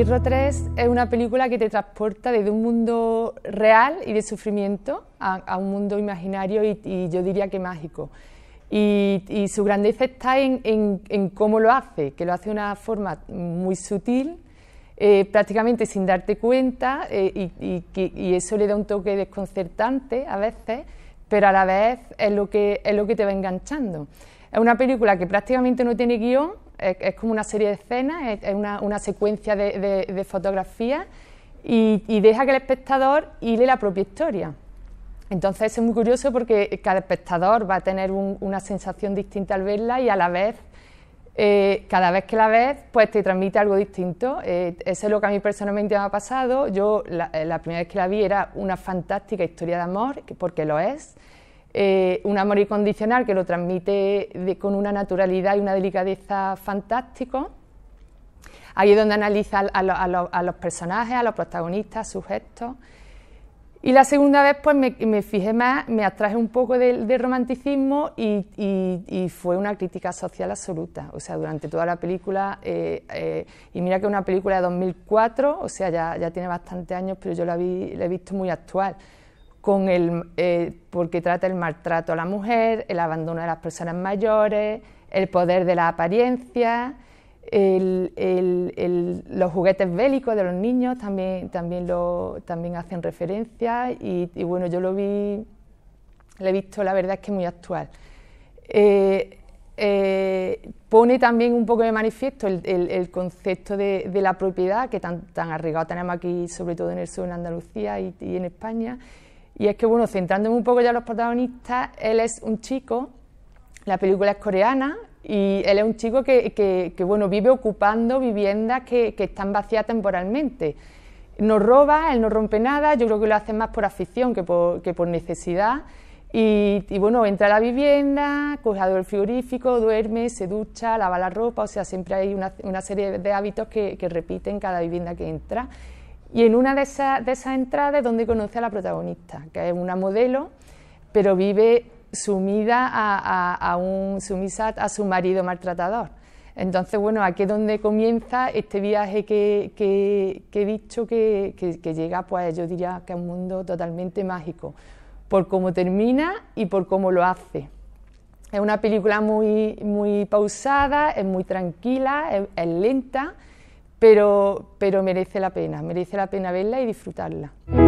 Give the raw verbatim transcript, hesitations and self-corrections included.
Hierro tres es una película que te transporta desde un mundo real y de sufrimiento a, a un mundo imaginario y, y yo diría que mágico. Y, y su grandeza está en, en, en cómo lo hace, que lo hace de una forma muy sutil, eh, prácticamente sin darte cuenta, eh, y, y, y eso le da un toque desconcertante a veces, pero a la vez es lo que, es lo que te va enganchando. Es una película que prácticamente no tiene guión, es, es como una serie de escenas, es, es una, una secuencia de, de, de fotografías y, y deja que el espectador hile la propia historia. Entonces es muy curioso porque cada espectador va a tener un, una sensación distinta al verla y a la vez, eh, cada vez que la ves, pues te transmite algo distinto. Eh, eso es lo que a mí personalmente me ha pasado. Yo la, la primera vez que la vi era una fantástica historia de amor, porque lo es, eh, un amor incondicional que lo transmite de, con una naturalidad y una delicadeza fantástico. Ahí es donde analiza a, a, a, a los personajes, a los protagonistas, sus gestos. Y la segunda vez pues me, me fijé más, me atraje un poco del de romanticismo y, y, y fue una crítica social absoluta. O sea, durante toda la película, eh, eh, y mira que es una película de dos mil cuatro, o sea, ya, ya tiene bastantes años, pero yo la, vi, la he visto muy actual, con el, eh, porque trata el maltrato a la mujer, el abandono de las personas mayores, el poder de la apariencia. El, el, el, los juguetes bélicos de los niños también, también, lo, también hacen referencia y, y bueno, yo lo vi, lo he visto, la verdad es que muy actual. Eh, eh, pone también un poco de manifiesto el, el, el concepto de, de la propiedad que tan, tan arraigado tenemos aquí, sobre todo en el sur, en Andalucía y, y en España, y es que, bueno, centrándome un poco ya en los protagonistas, él es un chico, la película es coreana, y él es un chico que, que, que bueno, vive ocupando viviendas que, que están vacías temporalmente. No roba, él no rompe nada, yo creo que lo hace más por afición que por, que por necesidad. Y, y bueno, entra a la vivienda, coge algo del frigorífico, duerme, se ducha, lava la ropa, o sea, siempre hay una, una serie de hábitos que, que repite en cada vivienda que entra. Y en una de esas, de esas entradas es donde conoce a la protagonista, que es una modelo, pero vive sumida a, a, a un sumisa a su marido maltratador. Entonces, bueno, aquí es donde comienza este viaje que, que, que he dicho que, que, que llega, pues yo diría que a un mundo totalmente mágico, por cómo termina y por cómo lo hace. Es una película muy, muy pausada, es muy tranquila, es, es lenta, pero, pero merece la pena, merece la pena verla y disfrutarla.